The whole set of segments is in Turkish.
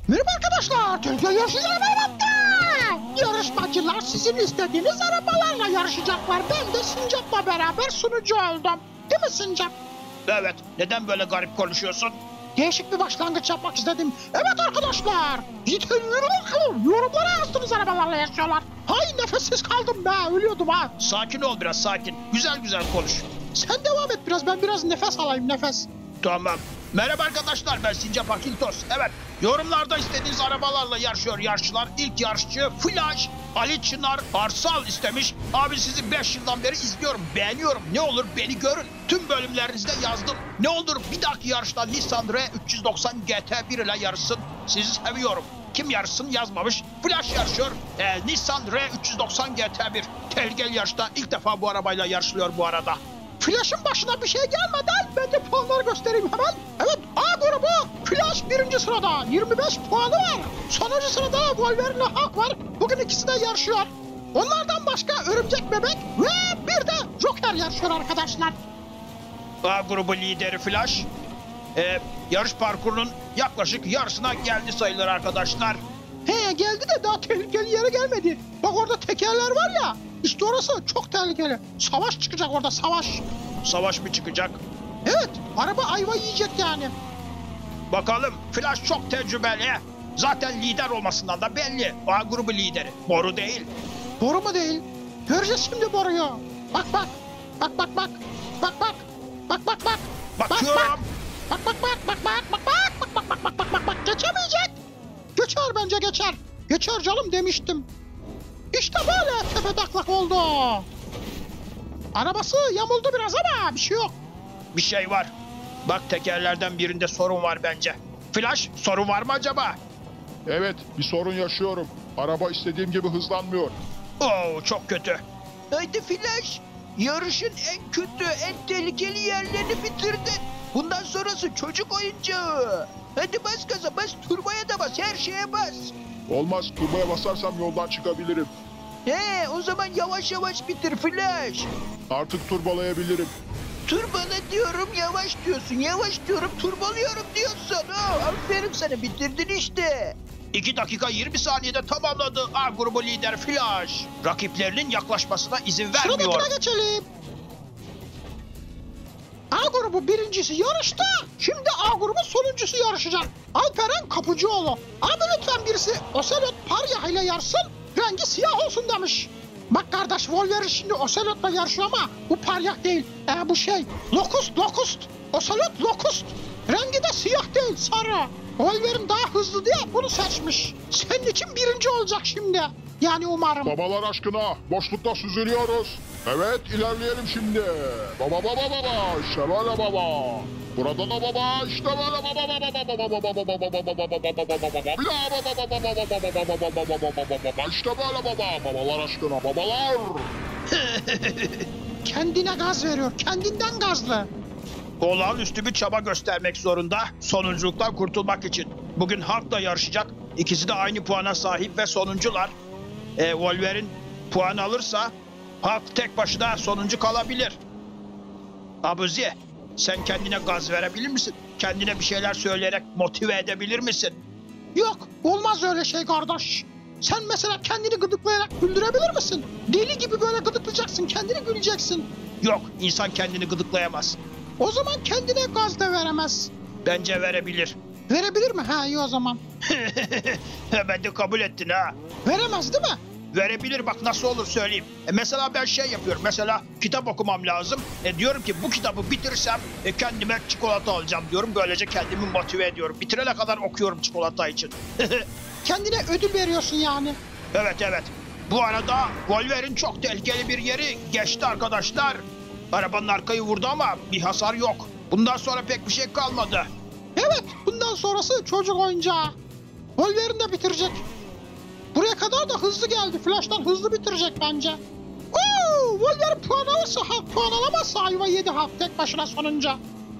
Merhaba arkadaşlar, Türkiye yarışçıları merhaba. Yarışmacılar sizin istediğiniz arabalarla yarışacaklar. Ben de Sincap'la beraber sunucu oldum. Değil mi Sincap? Evet, neden böyle garip konuşuyorsun? Değişik bir başlangıç yapmak istedim. Evet arkadaşlar, yorumlara yazdınız arabalarla yarışıyorlar. Hay nefessiz kaldım be, ölüyordum ha. Sakin ol biraz, sakin. Güzel güzel konuş. Sen devam et biraz, ben biraz nefes alayım, nefes. Tamam. Merhaba arkadaşlar, ben Sincap Akintos. Evet, yorumlarda istediğiniz arabalarla yarışıyor yarışçılar. İlk yarışçı Flash Ali Çınar Arsal istemiş. Abi sizi 5 yıldan beri izliyorum, beğeniyorum. Ne olur beni görün. Tüm bölümlerinizde yazdım. Ne olur bir dahaki yarışta Nissan R390 GT1 ile yarışsın. Sizi seviyorum. Kim yarışsın yazmamış. Flash yarışıyor. Nissan R390 GT1. Tehlikeli yarışta ilk defa bu arabayla yarışılıyor bu arada. Flash'ın başına bir şey gelmeden ben de puanları göstereyim hemen. Evet, A grubu Flash birinci sırada 25 puanı var. Sonuncu sırada Wolverine Hawk var. Bugün ikisi de yarışıyor. Onlardan başka Örümcek Bebek ve bir de Joker yarışıyor arkadaşlar. A grubu lideri Flash. Yarış parkurunun yaklaşık yarısına geldi sayılır arkadaşlar. He geldi de daha tehlikeli yere gelmedi. Bak orada tekerler var ya. İşte orası çok tehlikeli. Savaş çıkacak orada, savaş. Savaş mı çıkacak? Evet, araba ayva yiyecek yani. Bakalım, Flash çok tecrübeli. Zaten lider olmasından da belli. A grubu lideri. Boru değil. Boru mu değil? Göreceğiz şimdi boruyu. Bak bak. Bak bak bak. Bak bak. Bak bak bak. Bakıyorum. Bak bak bak bak bak bak bak bak bak bak bak bak bak geçemeyecek. Geçer bence geçer. Geçer canım demiştim. İşte böyle tepetaklak oldu. Arabası yamuldu biraz ama bir şey yok. Bir şey var. Bak tekerlerden birinde sorun var bence. Flash, sorun var mı acaba? Evet, bir sorun yaşıyorum. Araba istediğim gibi hızlanmıyor. Oo, çok kötü. Haydi Flash, yarışın en kötü, en tehlikeli yerlerini bitirdin. Bundan sonrası çocuk oyuncağı. Hadi bas gaza, bas turboya da bas, her şeye bas. Olmaz, turboya basarsam yoldan çıkabilirim. He, o zaman yavaş yavaş bitir Flash. Artık turbolayabilirim. Turbala diyorum, yavaş diyorsun. Yavaş diyorum, turbalıyorum diyorsun. Oh, aferin sana, bitirdin işte. 2 dakika 20 saniyede tamamladı A grubu lider Flash. Rakiplerinin yaklaşmasına izin vermiyor. Sıradakine geçelim. A grubu birincisi yarıştı. Şimdi A grubu sonuncusu yarışacak. Alperen Kapıcıoğlu. Abi lütfen birisi Ocelot Parya ile yarışsın. Rengi siyah olsun demiş. Bak kardeş, Wolverine şimdi Ocelot'la yarışıyor ama bu Paryak değil. Bu şey Locust. Ocelot Locust. Rengi de siyah değil, sarı. Wolverine daha hızlı diye bunu seçmiş. Senin için birinci olacak şimdi. Yani umarım. Babalar aşkına, boşlukta süzülüyoruz. Evet, ilerleyelim şimdi. Baba baba baba, işte böyle baba. Burada da baba, işte böyle baba baba baba baba baba baba. Bir daha baba baba, işte böyle baba. Babalar aşkına, babalar. Kendine gaz veriyor. Kendinden gazlı. Olağanüstü bir çaba göstermek zorunda sonunculuktan kurtulmak için. Bugün Hulk'la yarışacak. İkisi de aynı puana sahip ve sonuncular. Wolverine puan alırsa Hulk tek başına sonuncu kalabilir. Abuzi, sen kendine gaz verebilir misin? Kendine bir şeyler söyleyerek motive edebilir misin? Yok, olmaz öyle şey kardeş. Sen mesela kendini gıdıklayarak güldürebilir misin? Deli gibi böyle gıdıklayacaksın, kendini güleceksin. Yok, insan kendini gıdıklayamaz. O zaman kendine gaz da veremez. Bence verebilir. Verebilir mi? Ha, iyi o zaman. Ben de kabul ettin ha. Veremez değil mi? Verebilir, bak nasıl olur söyleyeyim. Mesela ben şey yapıyorum. Mesela kitap okumam lazım. Diyorum ki bu kitabı bitirirsem kendime çikolata alacağım diyorum. Böylece kendimi motive ediyorum. Bitirene kadar okuyorum çikolata için. Kendine ödül veriyorsun yani. Evet. Bu arada Wolverine çok tehlikeli bir yeri geçti arkadaşlar. Arabanın arkayı vurdu ama bir hasar yok. Bundan sonra pek bir şey kalmadı. Evet, bundan sonrası çocuk oyuncağı. Wolverine de bitirecek. Buraya kadar da hızlı geldi. Flash'tan hızlı bitirecek bence. Wolverine puan alırsa Hulk, puan alamazsa ayva yedi Hulk tek başına sonunca.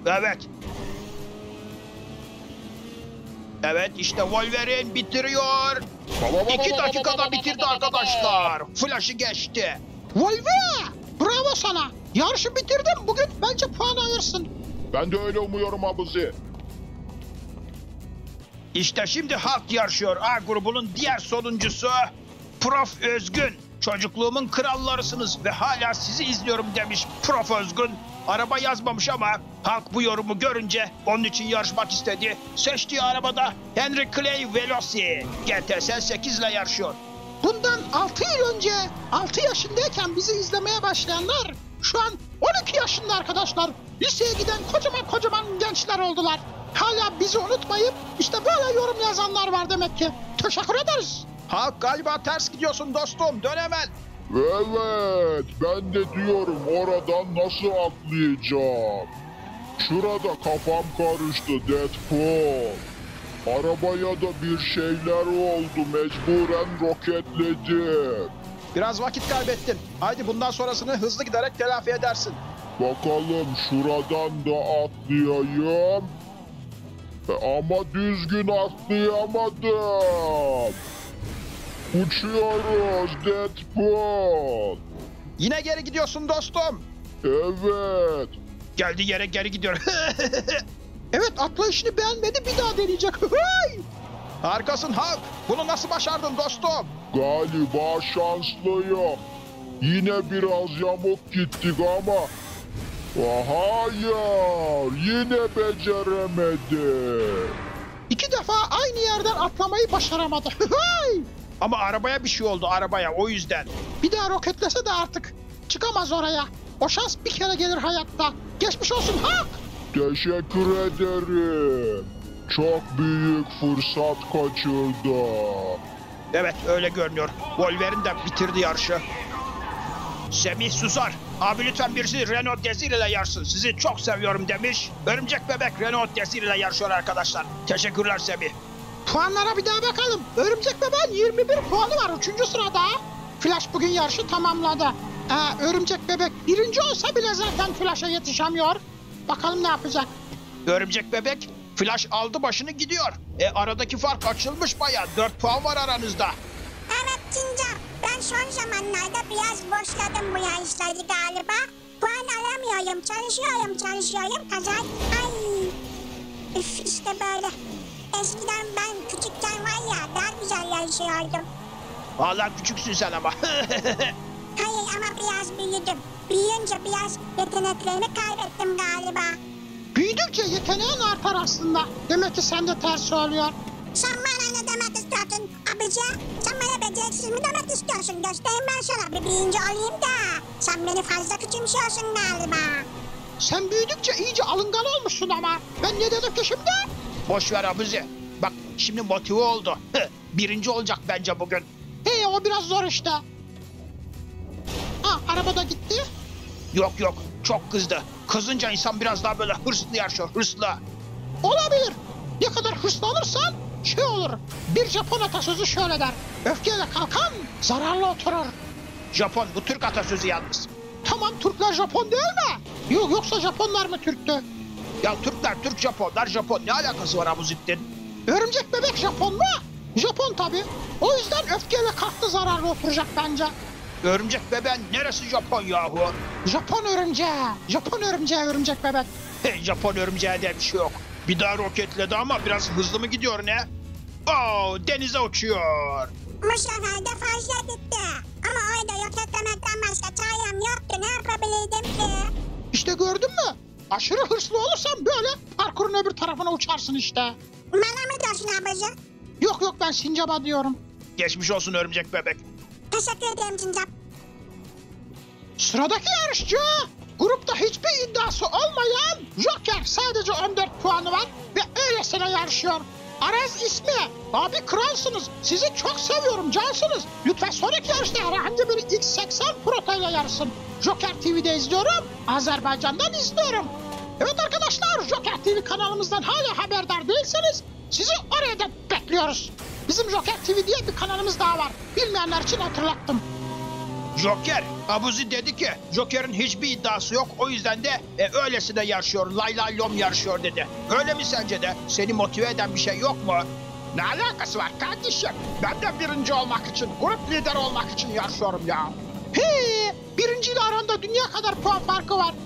Evet, işte Wolverine bitiriyor. Baba 2 dakikada bitirdi arkadaşlar. Flash'ı geçti. Wolverine! Bravo sana. Yarışı bitirdin. Bugün bence puan alırsın. Ben de öyle umuyorum abuzi. İşte şimdi halk yarışıyor. A grubunun diğer sonuncusu Prof Özgün. Çocukluğumun krallarısınız ve hala sizi izliyorum demiş Prof Özgün. Araba yazmamış ama halk bu yorumu görünce onun için yarışmak istedi. Seçtiği arabada Henry Clay Veloci GTS 8 ile yarışıyor. Bundan 6 yıl önce 6 yaşındayken bizi izlemeye başlayanlar şu an 12 yaşında arkadaşlar. Liseye giden kocaman gençler oldular. Hala bizi unutmayıp işte böyle yorum yazanlar var demek ki. Teşekkür ederiz. Halk galiba ters gidiyorsun dostum, dön hemen. Evet, ben de diyorum oradan nasıl atlayacağım? Şurada kafam karıştı Deadpool. Arabaya da bir şeyler oldu, mecburen roketledim. Biraz vakit kaybettin. Haydi bundan sonrasını hızlı giderek telafi edersin. Bakalım şuradan da atlayayım. Ama düzgün atlayamadım. Uçuyoruz Deadpool. Yine geri gidiyorsun dostum. Evet. Geldiği yere geri gidiyor. Evet, atlayışını beğenmedi, bir daha deneyecek. Hıhıy! Harikasın Hulk. Bunu nasıl başardın dostum? Galiba şanslıyım. Yine biraz yamuk gittik ama... Hayır, yine beceremedim. 2 defa aynı yerden atlamayı başaramadı. Hıhıy! Ama arabaya bir şey oldu, arabaya, o yüzden. Bir daha roketlese de artık çıkamaz oraya. O şans bir kere gelir hayatta. Geçmiş olsun ha. Teşekkür ederim. Çok büyük fırsat kaçırdım. Evet, öyle görünüyor. Wolverine de bitirdi yarışı. Semih Susar. Abi lütfen birisi Renault Desire ile yarışsın. Sizi çok seviyorum demiş. Örümcek Bebek Renault Desire ile yarışıyor arkadaşlar. Teşekkürler Semih. Puanlara bir daha bakalım. Örümcek Bebek'in 21 puanı var 3. sırada. Flash bugün yarışı tamamladı. Örümcek Bebek birinci olsa bile zaten Flash'a yetişemiyor. Bakalım ne yapacak. Örümcek Bebek Flash aldı başını gidiyor. Aradaki fark açılmış bayağı. 4 puan var aranızda. Evet Cincap, ben son zamanlarda biraz boşladım bu yarışları galiba. Puan alamıyorum, çalışıyorum, kazan. Ay, üf işte böyle. Eskiden ben küçükken var ya, daha güzel yarışıyordum. Vallahi küçüksün sen ama. Hayır ama biraz büyüdüm. Büyüyünce biraz yeteneklerimi kaybettim galiba. Büyüdükçe yeteneğin artar aslında. Demek ki sende ters oluyor. Sen bana ne demek istiyorsun abici? Sen bana beceriksiz mi demek istiyorsun? Göstereyim ben sana bir birinci olayım da. Sen beni fazla küçümsüyorsun galiba. Sen büyüdükçe iyice alıngan olmuşsun ama. Ben ne dedim ki şimdi? Boş ver abizi. Bak şimdi motive oldu. Birinci olacak bence bugün. O biraz zor işte. Araba da gitti. Yok çok kızdı. Kızınca insan biraz daha böyle hırslı yarışıyor, hırslı. Olabilir. Ne kadar hırslanırsan şey olur. Bir Japon atasözü şöyle der. Öfkeyle kalkan zararlı oturur. Japon, bu Türk atasözü yalnız. Tamam, Türkler Japon değil mi? Yok, yoksa Japonlar mı Türktü? Ya Türkler Türk, Japonlar Japon. Ne alakası var Abuzittin? Örümcek Bebek Japon mu? Japon tabii. O yüzden öfkeyle kalktı zararlı oturacak bence. Örümcek Bebek neresi Japon yahu? Japon örümceği Örümcek Bebek. Japon örümceğe de bir şey yok. Bir daha roketledi ama biraz hızlı mı gidiyor ne? Denize uçuyor. Bu sefer de fazla gitti. Ama orada roketlemekten başka çarem yoktu. Ne yapabilirdim ki? İşte gördün mü? Aşırı hırslı olursan böyle parkurun öbür tarafına uçarsın işte. Bana mı diyorsun abici? Yok, ben sincaba diyorum. Geçmiş olsun Örümcek Bebek. Teşekkür ederim Cincap. Sıradaki yarışçı grupta hiçbir iddiası olmayan Joker, sadece 14 puanı var ve öylesine yarışıyor. Aras ismi. Abi kralsınız. Sizi çok seviyorum, cansınız. Lütfen sonraki yarışta herhangi biri X80 Proto ile yarışsın. Joker TV'de izliyorum. Azerbaycan'dan izliyorum. Evet arkadaşlar, Joker TV kanalımızdan hala haberdar değilseniz sizi oraya da bekliyoruz. Bizim Joker TV diye bir kanalımız daha var. Bilmeyenler için hatırlattım. Joker, Abuzi dedi ki Joker'in hiçbir iddiası yok. O yüzden de öylesine yarışıyor. Lay lay lom yarışıyor dedi. Öyle mi sence de? Seni motive eden bir şey yok mu? Ne alakası var kardeşim? Ben de birinci olmak için, grup lideri olmak için yarışıyorum ya. Birinciyle aranda dünya kadar puan farkı var.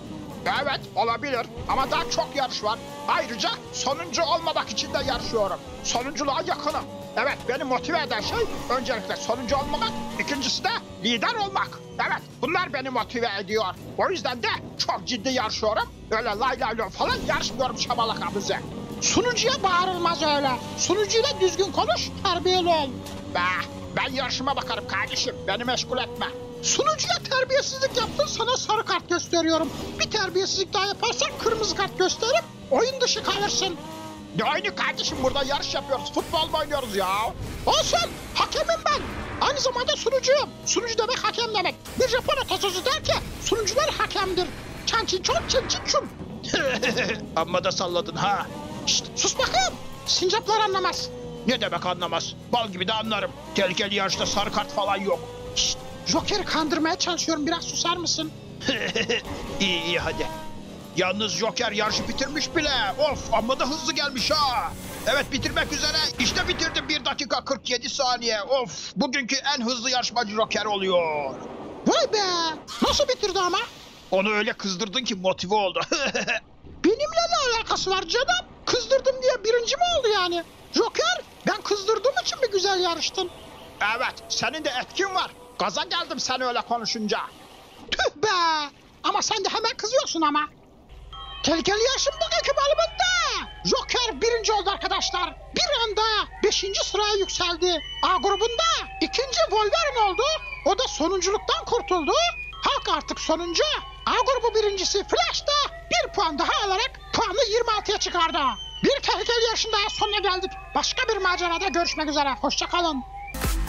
Evet olabilir ama daha çok yarış var. Ayrıca sonuncu olmamak için de yarışıyorum. Sonunculuğa yakınım. Evet beni motive eden şey öncelikle sonuncu olmamak, ikincisi de lider olmak. Evet bunlar beni motive ediyor. O yüzden de çok ciddi yarışıyorum. Öyle lay lay lay falan yarışmıyorum şabalak abize. Sunucuya bağırılmaz öyle. Sunucuyla düzgün konuş, terbiyeli ol. Ben yarışıma bakarım kardeşim. Beni meşgul etme. Sunucuya terbiyesizlik yaptın, sana sarı kart gösteriyorum. Bir terbiyesizlik daha yaparsan kırmızı kart gösteririm, oyun dışı kalırsın. Ne oyunu kardeşim, burada yarış yapıyoruz. Futbol mu oynuyoruz ya? Olsun, hakemim ben. Aynı zamanda sunucuyum. Sunucu demek hakem demek. Bir Japon atasözü der ki sunucular hakemdir. Çançin çon çin çin çun. Amma da salladın ha. Şşt, sus bakayım. Sincaplar anlamaz. Ne demek anlamaz? Bal gibi de anlarım. Tehlikeli yarışta sarı kart falan yok. Şşt, Joker'i kandırmaya çalışıyorum, biraz susar mısın? İyi hadi. Yalnız Joker yarışı bitirmiş bile. Of amma da hızlı gelmiş ha. Evet bitirmek üzere. İşte bitirdi 1 dakika 47 saniye. Of bugünkü en hızlı yarışmacı Joker oluyor. Vay be, nasıl bitirdi ama? Onu öyle kızdırdın ki motive oldu. Benimle ne alakası var canım? Kızdırdım diye birinci mi oldu yani? Joker, ben kızdırdığım için mi güzel yarıştın? Evet senin de etkin var. Gaza geldim sen öyle konuşunca. Tüh be! Ama sen de hemen kızıyorsun ama. Tehlikeli yarışın bugünkü bölümünde Joker birinci oldu arkadaşlar. Bir anda 5. sıraya yükseldi. A grubunda ikinci Wolverine oldu. O da sonunculuktan kurtuldu. Hulk artık sonuncu. A grubu birincisi Flash da 1 puan daha alarak puanı 26'ya çıkardı. Bir tehlikeli yarışın daha sonuna geldik. Başka bir macerada görüşmek üzere. Hoşça kalın.